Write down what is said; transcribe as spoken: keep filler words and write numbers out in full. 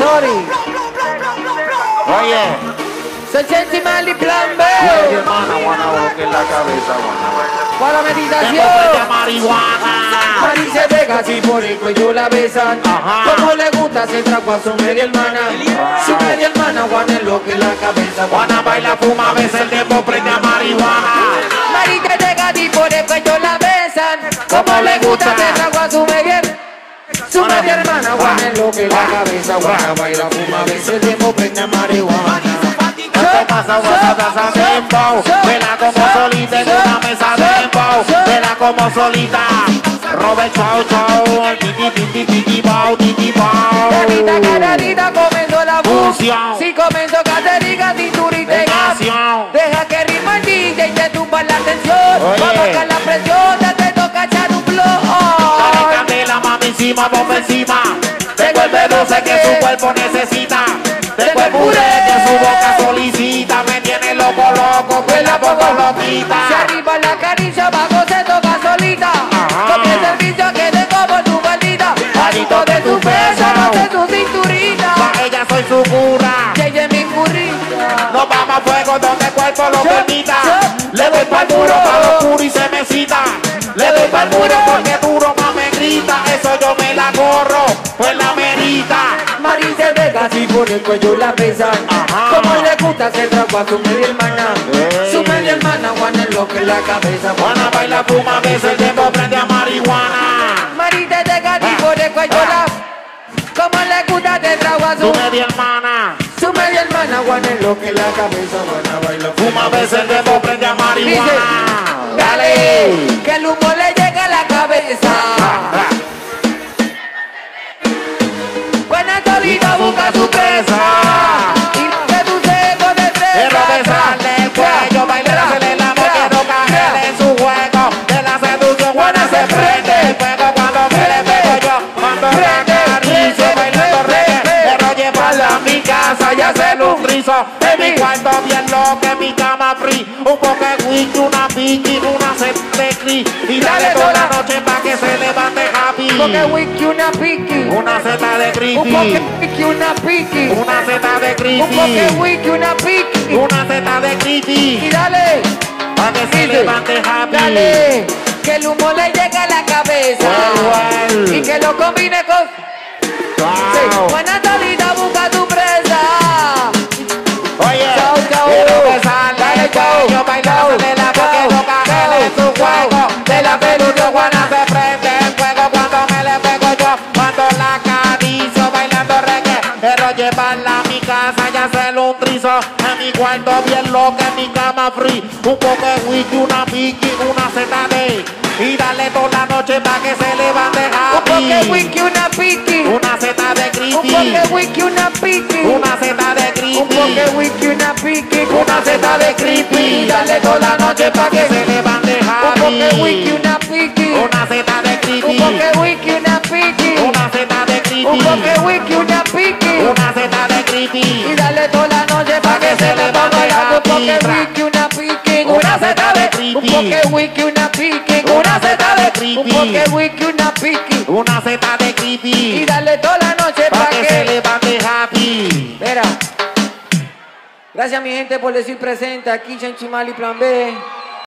sorry. Oye. Sesenta y mal y plan B. Mi hermana, Juana, boca en la cabeza, Juana. Para meditación. Marihuana. Mari se pega así por el cuello la besan. Ajá. Como le gusta se trajo a su media hermana. Su media hermana, Juana es lo que en la cabeza. Juana baila, fuma, besa, el tiempo prende a marihuana. Mari se pega así por el cuello la besan. Como le gusta se trajo a su media hermana. Su media hermana, Juana es lo que en la cabeza. Juana baila, fuma, besa, el tiempo prende a marihuana. ¿Qué pasa, WhatsApp, pasa tiempo? Vela como solita en una mesa de tiempo. Vela como solita. Robert, chao, chao. Titi, titi, titi, bao, titi, bao. Carita, carita, comenzó la fusión. Si comenzó Caterica, cinturita y gas. Deja que ritmo el D J y te tumba la atención. Oye. Va a bajar la presión, ya te toca echar un blow. Dale candela, mami, encima, bomba encima. Tengo el B doce que su cuerpo necesita. Tengo el puré que su boca solicita. Me tiene loco, loco, pues la pongo loquita. Si arriba la caricia, abajo se toca solita. Ajá. Con mi servicio que te como tu maldita. Adito de tu peso, no de tu cinturita. Pa' ella soy su cura. Y ella es mi currita. Nos vamos a fuego donde el cuerpo lo Yo, permita. yo, Le doy pa'l muro, pa' lo oscuro y se me cita. Le doy pa'l muro porque duro más me grita. Eso yo me la corro, pues la merita. Mari se pega así por el cuello la besan. Ajá. Como le gusta se trajo a su media hermana. Ey. Su media hermana, Juana es lo que en la cabeza. Juana baila, fuma, besa, el tiempo prende a marihuana. Mari se pega así por el cuello la. Como le gusta te trajo a Su su. media hermana. Su media hermana, Juana es lo que en la cabeza. Juana baila, Fuma, besa, el tiempo prende a marihuana. dale, que el humo le llega a la cabeza. Buena solita busca su presa. Y que tu seco de Quiero fresa. besarle el cuello, bailar, hacerle la amor, quiero caerle en su juego. De la seducción, Juana se prende el fuego cuando me le pego yo. Cuando la acaricio, bailando reggae. Quiero llevarla a mi casa y hacerle un rizo. En mi cuarto bien loco, en mi cama free. Un poco de whisky, una piqui, una set de cri. Y dale toda la noche pa' que se levante happy. Un poco de whisky, una piqui. Una seta de Un poco creepy. de whisky, una piqui. Una seta de Un poco de creepy. whisky, una piqui. Una seta de Y creepy. dale, Pa' que se dice, levante happy. dale, que el humo le llega a la cabeza. Well, well. Y que lo combine con. Sí. Wow. Buena solita busca tu presa. Oye, Chao, chao. quiero besarle Dale, el chao. cuello, bailándole la boca, Chao. quiero caerle en su juego. De la peluca, Juana se prende el fuego cuando me le pego yo. Cuando la acaricio, bailando reggae. Quiero llevarla a mi casa y hacerle un trizo. En mi cuarto bien loca, en mi cama free. Un poco de whisky, una piqui, una seta de. Y dale toda la noche pa' que se levante Un poco de happy. whisky, una piqui. Una seta de Un creepy. poco de whisky, una piqui. Una seta de creepy. Un poco de whisky, una piqui. Una seta de creepy. Dale toda la noche pa' que se levante Un poco de happy. whisky, una piqui. Una seta de Un creepy. poco de whisky, una piqui. Una seta de creepy. Un poco de whisky, una piqui. Una seta de creepy. Y dale toda la noche pa' que se le ponga la un poco de whisky, una piqui. Una seta de creepy. Un poco de whisky, una piqui. Una seta de creepy. Un poco de whisky, una piqui. Una seta de Y creepy. dale toda la noche Pa' pa' que se que. levante happy. Mira. Gracias mi gente por decir presente aquí Chenchimali Plan B.